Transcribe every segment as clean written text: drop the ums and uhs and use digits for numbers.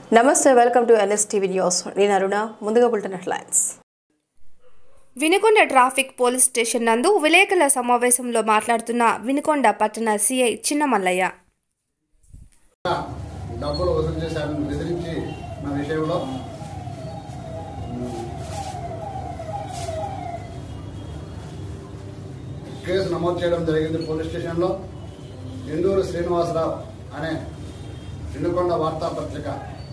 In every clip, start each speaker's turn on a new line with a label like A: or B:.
A: నమస్తే, welcome to NSTV news. నేను అరుణ. ముందుగా bulletin headlines.
B: Vinukonda traffic police station నందు విలేకరుల సమావేశంలో మాట్లాడుతున్న వినుకొండ పట్టణ సిఐ చిన్నమల్లయ్య.
C: డబ్బులు వసూలు చేశారని బెదిరించి నా విషయంలో కేసు నమోదు చేయడం జరిగింది. పోలీస్ స్టేషన్లో ఇందూరు శ్రీనివాసరావు అనే వినుకొండ వార్తాపత్రిక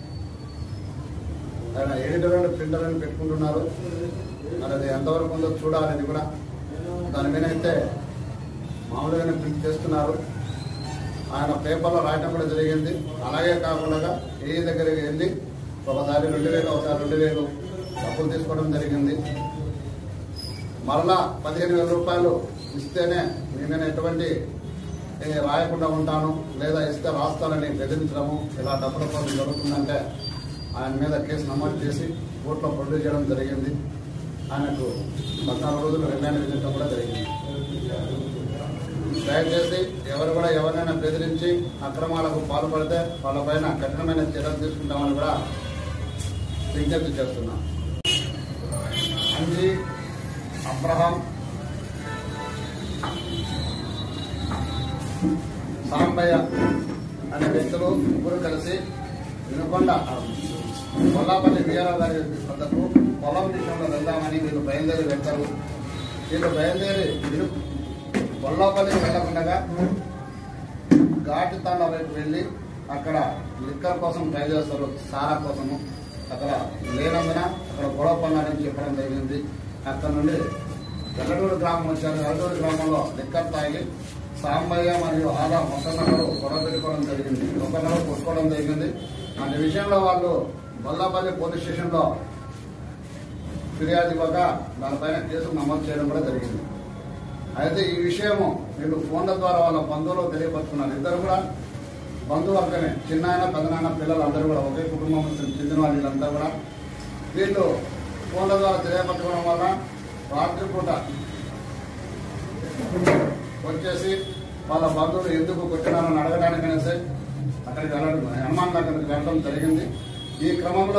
C: ఆయన ఎడిటర్ అండ్ ప్రింటర్ అని పెట్టుకుంటున్నారు. మరి అది ఎంతవరకు ఉందో చూడాలని కూడా దాని మీద అయితే మామూలుగానే ప్రింట్ చేస్తున్నారు. ఆయన పేపర్లో రాయడం కూడా జరిగింది. అలాగే కాకుండా ఏ దగ్గరికి వెళ్ళి ఒకసారి 2000 ఒకసారి 2000 డబ్బులు తీసుకోవడం జరిగింది. మరలా 15,000 రూపాయలు ఇస్తేనే నేను ఎటువంటి రాయకుండా ఉంటాను, లేదా ఇస్తే రాస్తానని బెదిరించడము, ఇలా డబ్బుల కోసం జరుగుతుందంటే ఆయన మీద కేసు నమోదు చేసి కోర్టులో ప్రొడ్యూస్ చేయడం జరిగింది. ఆయనకు 14 రోజులు రిమాండ్ విధించడం కూడా జరిగింది. దయచేసి ఎవరు కూడా ఎవరినైనా బెదిరించి అక్రమాలకు పాల్పడితే వాళ్ళపైన కఠినమైన చర్యలు తీసుకుంటామని కూడా విజ్ఞప్తి చేస్తున్నాం. అంజీ, అబ్రహాం, సాంబయ్య అనే వ్యక్తులు ముగ్గురు కలిసి వినుకొండ కొల్లాపల్లి వీఆర్ఆర్ గారి వద్దకు పొలం విషయంలో వెళ్దామని వీళ్ళు బయలుదేరి వెళ్తారు. వీళ్ళు బయలుదేరి కొల్లాపల్లికి వెళ్లకుండా ఘాటి తాండా వైపు వెళ్ళి అక్కడ లిక్కర్ కోసం ట్రై చేస్తారు, సారా కోసము. అక్కడ లేనందున అక్కడ గొడవ పన్నారని చెప్పడం జరిగింది. అక్కడ నుండి వెల్లడూరు గ్రామం వచ్చారు. వెల్లడూరు గ్రామంలో లిక్కర్ తాగి సాంబయ్య మరియు ఆదా ఒకరినొకరు గొడవ పెట్టుకోవడం జరిగింది, ఒకరినొకరు కొట్టుకోవడం జరిగింది. అనే విషయంలో వాళ్ళు బొల్లాపల్లి పోలీస్ స్టేషన్లో ఫిర్యాదు ఇవ్వగా దానిపైన కేసు నమోదు చేయడం కూడా జరిగింది. అయితే ఈ విషయము వీళ్ళు ఫోన్ల ద్వారా వాళ్ళ బంధువులు తెలియపరుచుకున్నారు. ఇద్దరు కూడా బంధువర్గమే, చిన్నాయన పెద్దనాయన పిల్లలు అందరూ కూడా ఒకే కుటుంబం చెందిన వీళ్ళంతా కూడా వీళ్ళు ఫోన్ల ద్వారా తెలియపరచుకోవడం వల్ల రాత్రిపూట వచ్చేసి వాళ్ళ బంధువులు ఎందుకు కొట్టినారని అడగడానికి అనేసి అక్కడికి వెళ్ళడం, హనుమాన్ దగ్గరికి వెళ్ళడం జరిగింది. ఈ క్రమంలో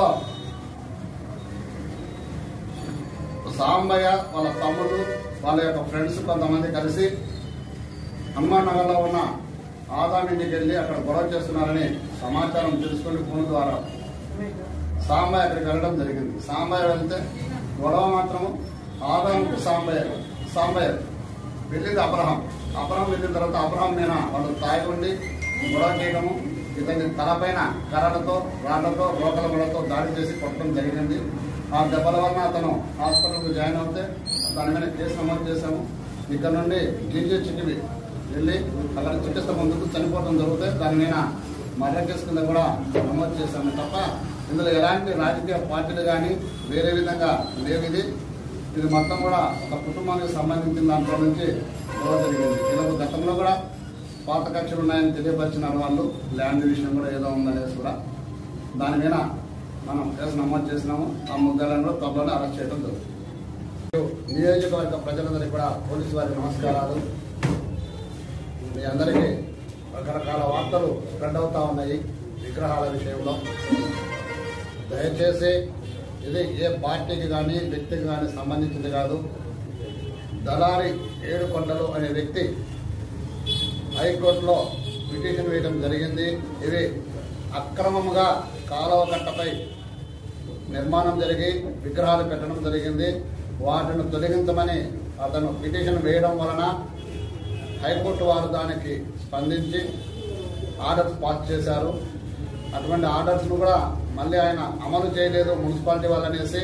C: సాంబయ్య వాళ్ళ తమ్ముడు వాళ్ళ యొక్క ఫ్రెండ్స్ కొంతమంది కలిసి హనుమాన్ నగర్లో ఉన్న ఆదాం ఇంటికి వెళ్ళి అక్కడ గొడవ చేస్తున్నారని సమాచారం తెలుసుకుని ఫోన్ ద్వారా సాంబయ్య అక్కడికి వెళ్ళడం జరిగింది. సాంబయ్య వెళ్తే గొడవ మాత్రము ఆదాంకు సాంబయ్య వెళ్ళింది అబ్రహాం వెళ్ళిన తర్వాత అబ్రహాం మీద వాళ్ళు తాగి ఉండి గొడవ చేయడము, ఇతని తలపైన కర్రలతో రాళ్లతో రోకల గొడవతో దాడి చేసి కొట్టడం జరిగింది. ఆ దెబ్బల వలన అతను హాస్పిటల్కు జాయిన్ అవుతే దాని మీద కేసు నమోదు చేశాము. ఇక్కడ నుండి GHకి వెళ్ళి అక్కడ చికిత్స పొందుతూ చనిపోవడం జరిగితే దాని మీద మర్డర్ కేసు కింద కూడా నమోదు చేశాము తప్ప ఇందులో ఎలాంటి రాజకీయ పార్టీలు కానీ వేరే విధంగా లేవు. ఇది మొత్తం కూడా ఒక కుటుంబానికి సంబంధించిన దాంట్లో నుంచి గొడవ జరిగింది. వీళ్ళకు గతంలో కూడా పాత కక్షలు ఉన్నాయని తెలియపరిచినారు వాళ్ళు. ల్యాండ్ విషయం కూడా ఏదో ఉందనేసి కూడా దాని మీద మనం కేసు నమోదు చేసినాము. ఆ ముగ్గులను కూడా త్వరలోనే అరెస్ట్ చేయడం జరుగుతుంది. నియోజకవర్గ ప్రజలందరికీ కూడా పోలీసు వారికి నమస్కారాలు. మీ అందరికీ రకరకాల వార్తలు స్ప్రెడ్ అవుతా ఉన్నాయి విగ్రహాల విషయంలో. దయచేసి ఇది ఏ పార్టీకి కానీ వ్యక్తికి కానీ సంబంధించింది కాదు. దళారి ఏడుకొండలు అనే వ్యక్తి హైకోర్టులో పిటిషన్ వేయడం జరిగింది. ఇవి అక్రమంగా కాలువ కట్టపై నిర్మాణం జరిగి విగ్రహాలు పెట్టడం జరిగింది. వాటిని తొలగించమని అతను పిటిషన్ వేయడం వలన హైకోర్టు వారు దానికి స్పందించి ఆర్డర్స్ పాస్ చేశారు. అటువంటి ఆర్డర్స్ను కూడా మళ్ళీ ఆయన అమలు చేయలేదు మున్సిపాలిటీ వాళ్ళనేసి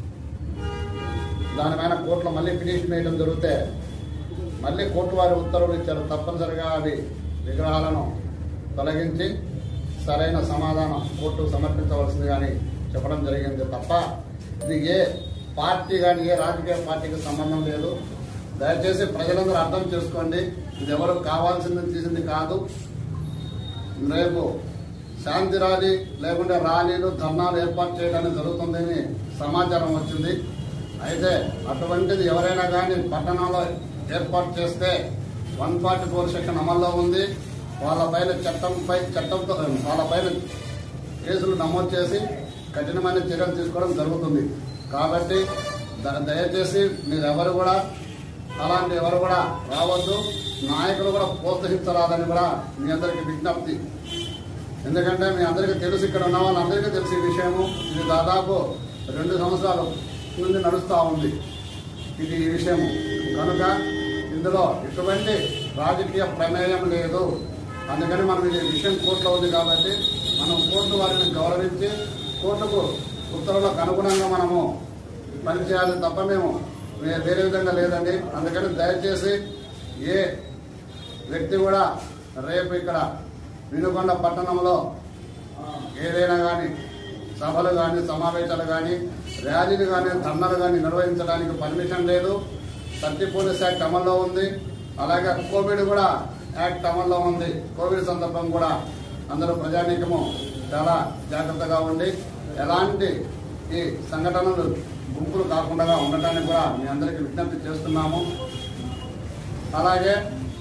C: దానిపైన కోర్టులో మళ్ళీ పిటిషన్ వేయడం జరిగితే మళ్ళీ కోర్టు వారి ఉత్తర్వులు ఇచ్చారు. తప్పనిసరిగా అవి విగ్రహాలను తొలగించి సరైన సమాధానం కోర్టుకు సమర్పించవలసింది కానీ చెప్పడం జరిగింది తప్ప ఇది ఏ పార్టీ కానీ ఏ రాజకీయ పార్టీకి సంబంధం లేదు. దయచేసి ప్రజలందరూ అర్థం చేసుకోండి. ఇది ఎవరు కావాల్సింది తీసింది కాదు. రేపు శాంతి ర్యాలీ లేకుంటే ర్యాలీలు ధర్నాలు ఏర్పాటు చేయడానికి జరుగుతుందని సమాచారం వచ్చింది. అయితే అటువంటిది ఎవరైనా కానీ పట్టణంలో ఏర్పాటు చేస్తే 144 సెక్షన్ అమల్లో ఉంది. వాళ్ళపైన చట్టంతో వాళ్ళపైన కేసులు నమోదు చేసి కఠినమైన చర్యలు తీసుకోవడం జరుగుతుంది. కాబట్టి దయచేసి మీరెవరు కూడా అలాంటి ఎవరు కూడా రావద్దు, నాయకులు కూడా ప్రోత్సహించరాదని కూడా మీ అందరికీ విజ్ఞప్తి. ఎందుకంటే మీ అందరికీ తెలుసు, ఇక్కడ ఉన్న వాళ్ళందరికీ తెలిసి ఈ విషయము. ఇది దాదాపు 2 సంవత్సరాల నుండి నడుస్తూ ఉంది ఇది ఈ విషయము. కనుక ఇందులో ఎటువంటి రాజకీయ ప్రమేయం లేదు. అందుకని మనం ఈ విషయం కోర్టులో ఉంది కాబట్టి మనం కోర్టు వారిని గౌరవించి కోర్టుకు ఉత్తర్వులకు అనుగుణంగా మనము పనిచేయాలి తప్ప మేము వేరే విధంగా లేదండి. అందుకని దయచేసి ఏ వ్యక్తి కూడా రేపు ఇక్కడ వినుకొండ పట్టణంలో ఏదైనా కానీ సభలు కానీ సమావేశాలు కానీ ర్యాలీలు కానీ ధర్నాలు కానీ నిర్వహించడానికి పర్మిషన్ లేదు. 30 పోలీస్ యాక్ట్ అమల్లో ఉంది. అలాగే కోవిడ్ కూడా యాక్ట్ అమల్లో ఉంది. కోవిడ్ సందర్భం కూడా అందరూ ప్రజానీకము చాలా జాగ్రత్తగా ఉండి ఎలాంటి ఈ సంఘటనలు గుంపులు కాకుండా ఉండటానికి కూడా మీ అందరికీ విజ్ఞప్తి చేస్తున్నాము. అలాగే